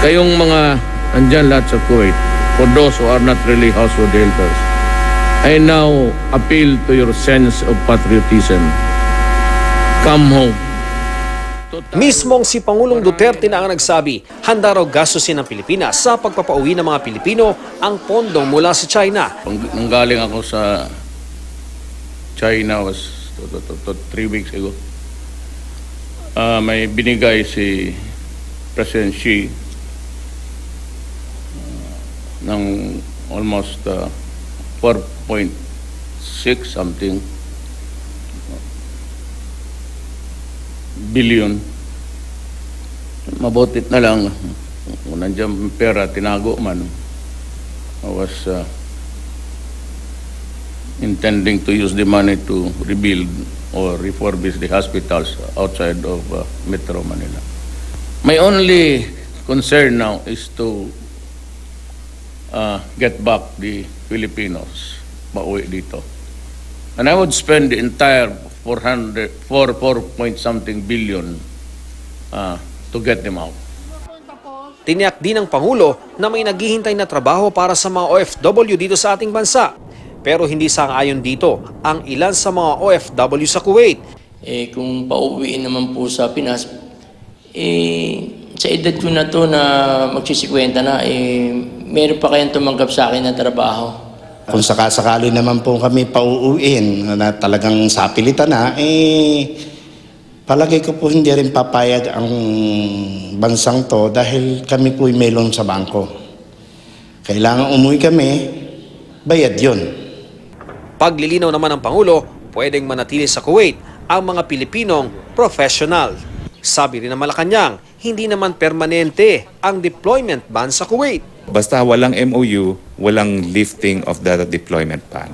Kayong mga andyan lahat sa Kuwait, for those who are not really household helpers, I now appeal to your sense of patriotism. Come home. Mismong si Pangulong Duterte na ang nagsabi, handa raw gastusin ng Pilipinas sa pagpapauwi ng mga Pilipino ang pondong mula sa China. Nanggaling ako sa China was 3 weeks ago. May binigay si President Xi ng almost 4.6 something billion. Mabutit na lang kung nandiyan pera, tinago man. I was intending to use the money to rebuild or refurbish the hospitals outside of Metro Manila. My only concern now is to get back the Filipinos pauwi dito. And I would spend the entire 4 point something billion to get them out. Tiniyak din ng Pangulo na may naghihintay na trabaho para sa mga OFW dito sa ating bansa. Pero hindi sang-ayon dito ang ilan sa mga OFW sa Kuwait. Kung pauwiin naman po sa Pinas, sa edad ko na to na magsisikwenta na, meron pa kayang tumanggap sa akin na trabaho. Kung sakasakali naman po kami pauuwiin na talagang sapilitan na, palagay ko po hindi rin papayag ang bansang to dahil kami po'y may loan sa bangko. Kailangan umuwi kami, bayad yun. Paglilinaw naman ng Pangulo, pwedeng manatili sa Kuwait ang mga Pilipinong professional. Sabi rin ng Malacanang, hindi naman permanente ang deployment ban sa Kuwait. Basta walang MOU, walang lifting of the deployment ban.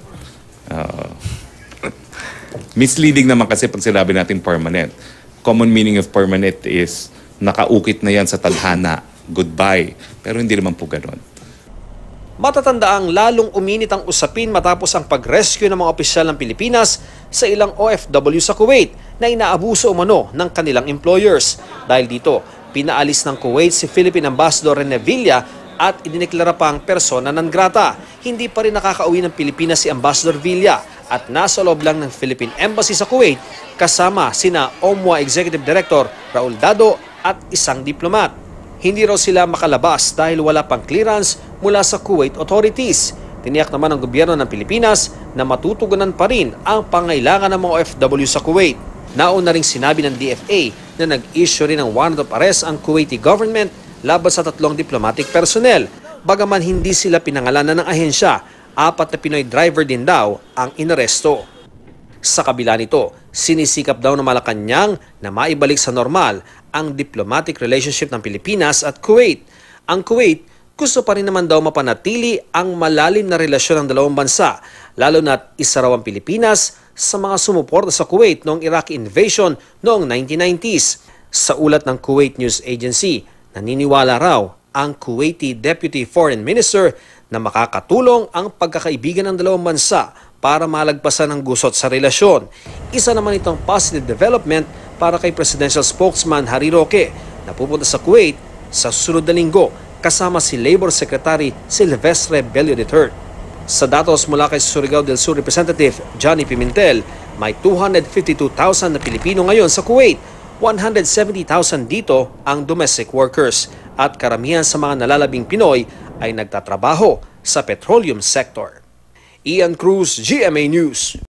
Misleading naman kasi pag sinabi natin permanent. Common meaning of permanent is nakaukit na yan sa tadhana, goodbye. Pero hindi naman po ganun. Matatandaang lalong uminit ang usapin matapos ang pag-rescue ng mga opisyal ng Pilipinas sa ilang OFW sa Kuwait na inaabuso umano ng kanilang employers. Dahil dito, pinaalis ng Kuwait si Philippine Ambassador Rene Villa at idineklara pang persona non grata. Hindi pa rin nakakauwi ng Pilipinas si Ambassador Villa at nasa loob lang ng Philippine Embassy sa Kuwait kasama sina OMWA Executive Director Raul Dado at isang diplomat. Hindi raw sila makalabas dahil wala pang clearance mula sa Kuwait authorities. Tiniyak naman ng gobyerno ng Pilipinas na matutugunan pa rin ang pangailangan ng mga OFW sa Kuwait. Nauna ring sinabi ng DFA na nag-issue rin ng warrant of arrest ang Kuwaiti government laban sa 3 diplomatic personnel. Bagaman hindi sila pinangalanan ng ahensya, 4 na Pinoy driver din daw ang inaresto. Sa kabila nito, sinisikap daw ng Malacanang na maibalik sa normal ang diplomatic relationship ng Pilipinas at Kuwait. Ang Kuwait gusto pa rin naman daw mapanatili ang malalim na relasyon ng dalawang bansa, lalo na't isa raw ang Pilipinas sa mga sumuporta sa Kuwait noong Iraqi invasion noong 1990s. Sa ulat ng Kuwait News Agency, naniniwala raw ang Kuwaiti Deputy Foreign Minister na makakatulong ang pagkakaibigan ng dalawang bansa para malagpasan ang gusot sa relasyon. Isa naman itong positive development para kay Presidential Spokesman Harry Roque na pupunta sa Kuwait sa susunod na linggo kasama si Labor Secretary Silvestre Bello III. Sa datos mula kay Surigao del Sur Representative Johnny Pimentel, may 252,000 na Pilipino ngayon sa Kuwait. 170,000 dito ang domestic workers at karamihan sa mga nalalabing Pinoy ay nagtatrabaho sa petroleum sector. Ian Cruz, GMA News.